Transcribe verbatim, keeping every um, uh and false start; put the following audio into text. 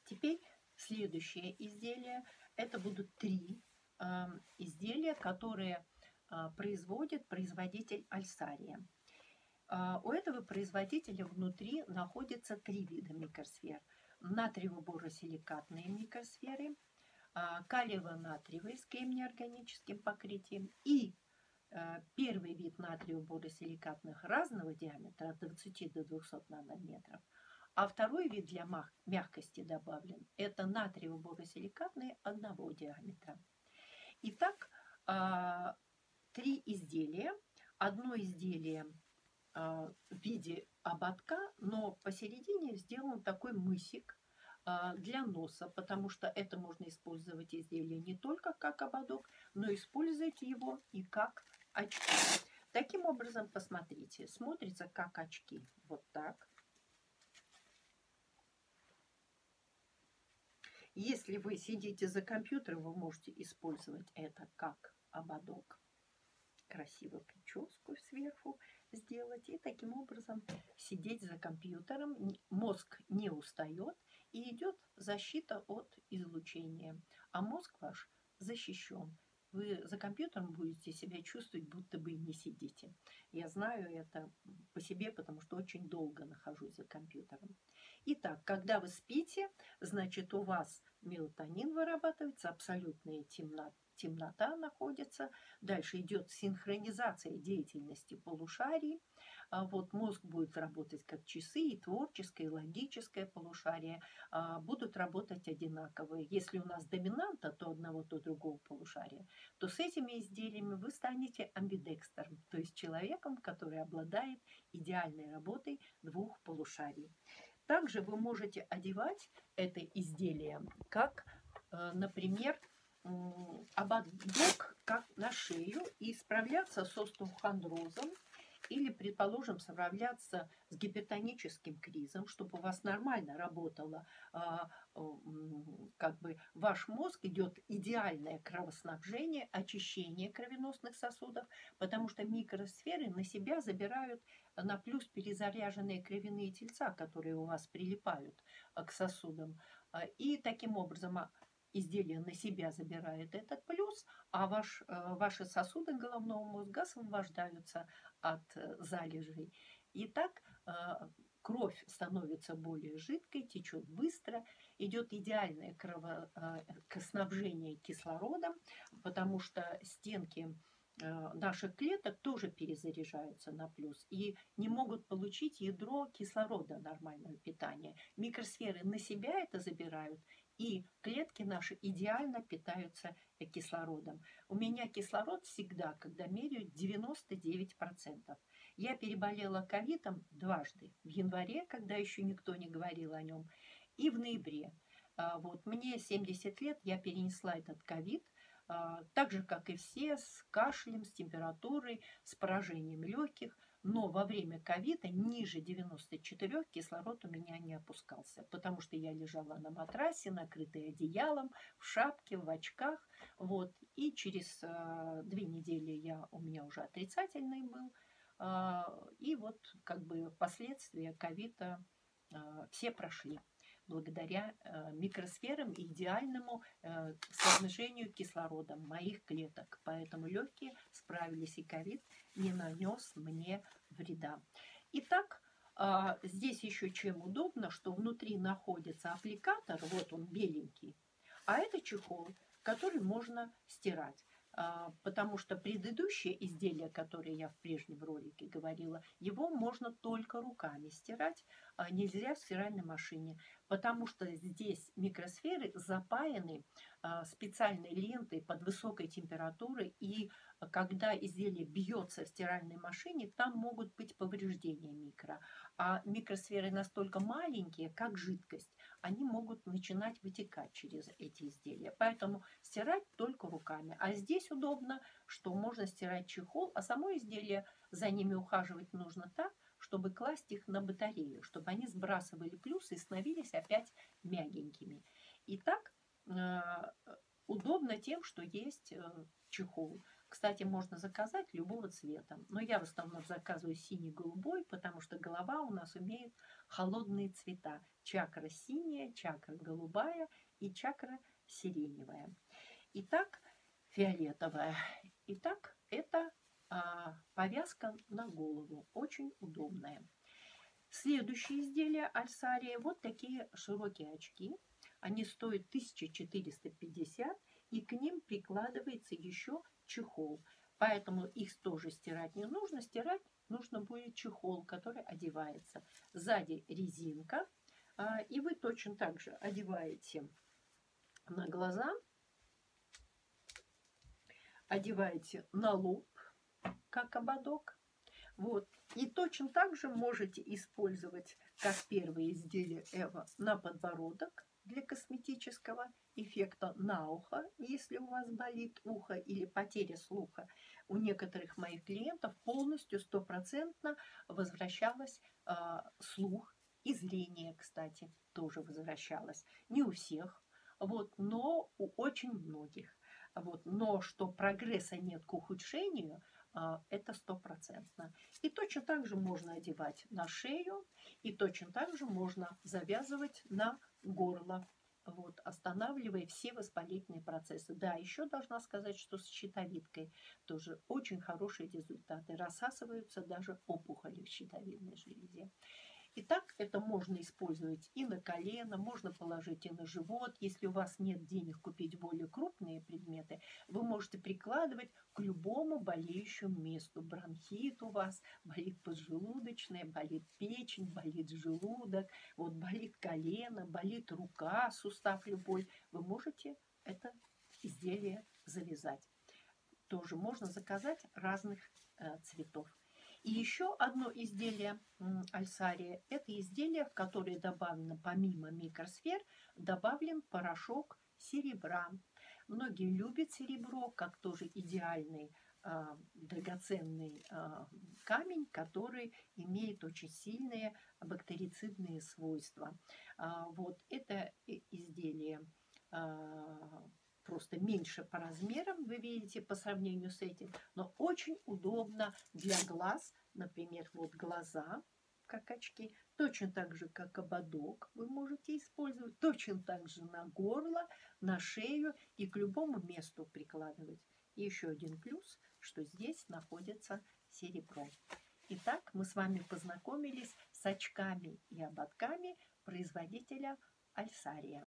Теперь следующее изделие. Это будут три э, изделия, которые э, производит производитель Альсария. Э, у этого производителя внутри находится три вида микросфер. Натриево-боросиликатные микросферы, э, калиево-натриевые с кремнеорганическим покрытием и э, первый вид натриево-боросиликатных разного диаметра от двадцати до двухсот нанометров. А второй вид для мягкости добавлен. Это натриево-боросиликатные одного диаметра. Итак, три изделия. Одно изделие в виде ободка, но посередине сделан такой мысик для носа, потому что это можно использовать изделие не только как ободок, но использовать его и как очки. Таким образом, посмотрите, смотрится как очки. Вот так. Если вы сидите за компьютером, вы можете использовать это как ободок. Красивую прическу сверху сделать. И таким образом сидеть за компьютером. Мозг не устает и идет защита от излучения. А мозг ваш защищен. Вы за компьютером будете себя чувствовать, будто бы и не сидите. Я знаю это по себе, потому что очень долго нахожусь за компьютером. Итак, когда вы спите, значит, у вас мелатонин вырабатывается, абсолютная темнота, темнота находится. Дальше идет синхронизация деятельности полушарий. Вот мозг будет работать как часы, и творческое, и логическое полушарие будут работать одинаковые. Если у нас доминанта то одного, то другого полушария, то с этими изделиями вы станете амбидекстером, то есть человеком, который обладает идеальной работой двух полушарий. Также вы можете одевать это изделие, как, например, ободок как на шею и справляться с остеохондрозом или, предположим, справляться с гипертоническим кризом, чтобы у вас нормально работало, как бы ваш мозг, идет идеальное кровоснабжение, очищение кровеносных сосудов, потому что микросферы на себя забирают на плюс перезаряженные кровяные тельца, которые у вас прилипают к сосудам. И таким образом изделие на себя забирает этот плюс, а ваш, ваши сосуды головного мозга освобождаются от залежей. И так кровь становится более жидкой, течет быстро, идет идеальное кровоснабжение кислородом, потому что стенки наших клеток тоже перезаряжаются на плюс и не могут получить ядро кислорода, нормального питания. Микросферы на себя это забирают, и клетки наши идеально питаются кислородом. У меня кислород всегда, когда меряют, девяносто девять процентов. Я переболела ковидом дважды. В январе, когда еще никто не говорил о нем, и в ноябре. Вот, мне семьдесят лет, я перенесла этот ковид, так же, как и все, с кашлем, с температурой, с поражением легких. Но во время ковида ниже девяноста четырёх кислород у меня не опускался, потому что я лежала на матрасе, накрытая одеялом, в шапке, в очках. Вот. И через э, две недели я, у меня уже отрицательный был. Э, и вот как бы последствия ковида э, все прошли благодаря э, микросферам и идеальному э, соотношению кислорода моих клеток. Поэтому легкие справились, и ковид не нанес мне вреда. Итак, э, здесь еще чем удобно, что внутри находится аппликатор, вот он беленький, а это чехол, который можно стирать. Потому что предыдущее изделие, которое я в прежнем ролике говорила, его можно только руками стирать, нельзя в стиральной машине, потому что здесь микросферы запаяны специальной лентой под высокой температурой, и когда изделие бьется в стиральной машине, там могут быть повреждения микро. А микросферы настолько маленькие, как жидкость, они могут начинать вытекать через эти изделия. Поэтому стирать только руками. А здесь удобно, что можно стирать чехол, а само изделие, за ними ухаживать нужно так, чтобы класть их на батарею, чтобы они сбрасывали плюсы и становились опять мягенькими. И так удобно тем, что есть чехол. Кстати, можно заказать любого цвета, но я в основном заказываю синий-голубой, потому что голова у нас умеет холодные цвета. Чакра синяя, чакра голубая и чакра сиреневая. Итак, фиолетовая. Итак, это а, повязка на голову, очень удобная. Следующее изделие Альсария. Вот такие широкие очки. Они стоят тысяча четыреста пятьдесят, и к ним прикладывается еще чехол. Поэтому их тоже стирать не нужно. Стирать нужно будет чехол, который одевается. Сзади резинка. И вы точно так же одеваете на глаза, одеваете на лоб, как ободок. Вот. И точно так же можете использовать, как первое изделие Эва, на подбородок для косметического эффекта, на ухо, если у вас болит ухо или потеря слуха. У некоторых моих клиентов полностью стопроцентно возвращалось э, слух и зрение, кстати, тоже возвращалось. Не у всех, вот, но у очень многих. Вот. Но что прогресса нет к ухудшению, это стопроцентно. И точно так же можно одевать на шею, и точно так же можно завязывать на горло, вот, останавливая все воспалительные процессы. Да, еще должна сказать, что с щитовидкой тоже очень хорошие результаты. Рассасываются даже опухоли в щитовидной железе. Итак, это можно использовать и на колено, можно положить и на живот. Если у вас нет денег купить более крупные предметы, вы можете прикладывать к любому болеющему месту. Бронхит у вас, болит поджелудочная, болит печень, болит желудок, вот болит колено, болит рука, сустав любой. Вы можете это изделие завязать. Тоже можно заказать разных э, цветов. И еще одно изделие Альсария – это изделие, в которое добавлено, помимо микросфер, добавлен порошок серебра. Многие любят серебро как тоже идеальный э, драгоценный э, камень, который имеет очень сильные бактерицидные свойства. Э, вот это изделие э, просто меньше по размерам, вы видите, по сравнению с этим, но очень удобно для глаз. Например, вот глаза, как очки, точно так же, как ободок вы можете использовать, точно так же на горло, на шею и к любому месту прикладывать. И еще один плюс, что здесь находится серебро. Итак, мы с вами познакомились с очками и ободками производителя Альсария.